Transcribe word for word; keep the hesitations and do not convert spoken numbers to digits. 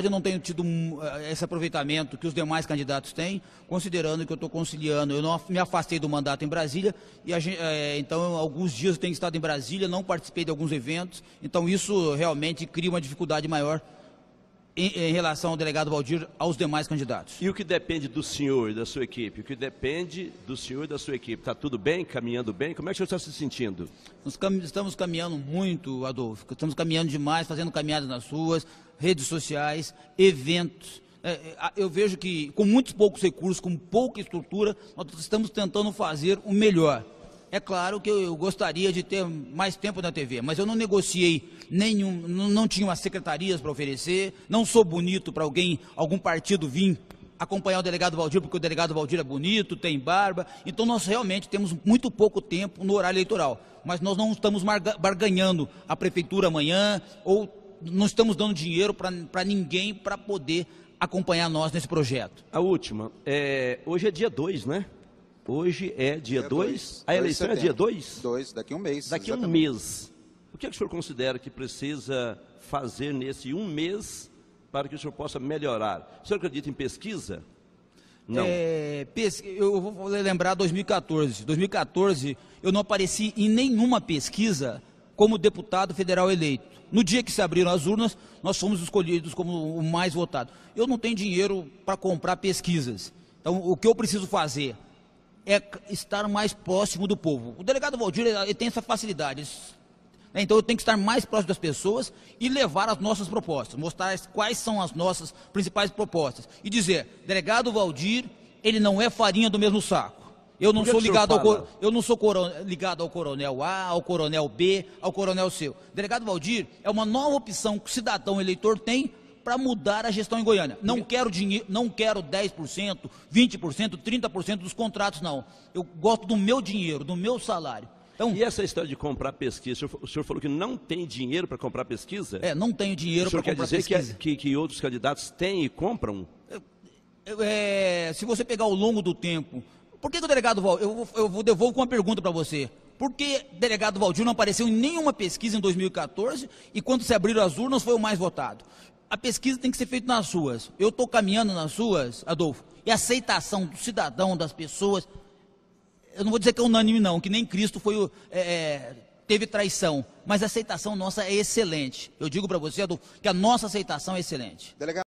Eu não tenho tido esse aproveitamento que os demais candidatos têm, considerando que eu estou conciliando. Eu não me afastei do mandato em Brasília, e a gente, é, então alguns dias eu tenho estado em Brasília, não participei de alguns eventos, então isso realmente cria uma dificuldade maior em, em relação ao delegado Valdir aos demais candidatos. E o que depende do senhor e da sua equipe? O que depende do senhor e da sua equipe? Está tudo bem? Caminhando bem? Como é que o senhor está se sentindo? Nós cam estamos caminhando muito, Adolfo. Estamos caminhando demais, fazendo caminhadas nas ruas, redes sociais, eventos. É, eu vejo que com muitos poucos recursos, com pouca estrutura, nós estamos tentando fazer o melhor. É claro que eu gostaria de ter mais tempo na T V, mas eu não negociei nenhum, não, não tinha umas secretarias para oferecer, não sou bonito para alguém, algum partido vir acompanhar o delegado Valdir, porque o delegado Valdir é bonito, tem barba, então nós realmente temos muito pouco tempo no horário eleitoral, mas nós não estamos barganhando a prefeitura amanhã, ou não estamos dando dinheiro para ninguém para poder acompanhar nós nesse projeto. A última, é, hoje é dia dois, né? Hoje é dia dois, a eleição é dia dois? dois, daqui a um mês. Daqui a um mês. O que, é que o senhor considera que precisa fazer nesse um mês para que o senhor possa melhorar? O senhor acredita em pesquisa? Não. É, eu vou lembrar dois mil e quatorze. dois mil e quatorze eu não apareci em nenhuma pesquisa como deputado federal eleito. No dia que se abriram as urnas, nós fomos escolhidos como o mais votado. Eu não tenho dinheiro para comprar pesquisas. Então, o que eu preciso fazer é estar mais próximo do povo. O delegado Valdir ele tem essa facilidade. Então eu tenho que estar mais próximo das pessoas e levar as nossas propostas, mostrar quais são as nossas principais propostas. E dizer, delegado Valdir, ele não é farinha do mesmo saco. Eu não sou ligado ao, eu não sou ligado ao coronel A, ao coronel B, ao coronel C. O delegado Valdir é uma nova opção que o cidadão eleitor tem para mudar a gestão em Goiânia. Não quero dinheiro, não quero dez por cento, vinte por cento, trinta por cento dos contratos, não. Eu gosto do meu dinheiro, do meu salário. Então, e essa história de comprar pesquisa? O senhor, o senhor falou que não tem dinheiro para comprar pesquisa? É, não tenho dinheiro para comprar pesquisa. O senhor quer dizer que, que, que outros candidatos têm e compram? É, se você pegar ao longo do tempo, por que, que o delegado Valdir, eu, eu vou devolvo com uma pergunta para você. Por que o delegado Valdir não apareceu em nenhuma pesquisa em dois mil e quatorze e quando se abriram as urnas foi o mais votado? A pesquisa tem que ser feita nas ruas. Eu estou caminhando nas ruas, Adolfo, e a aceitação do cidadão, das pessoas, eu não vou dizer que é unânime não, que nem Cristo foi, é, teve traição, mas a aceitação nossa é excelente. Eu digo para você, Adolfo, que a nossa aceitação é excelente. Delegado.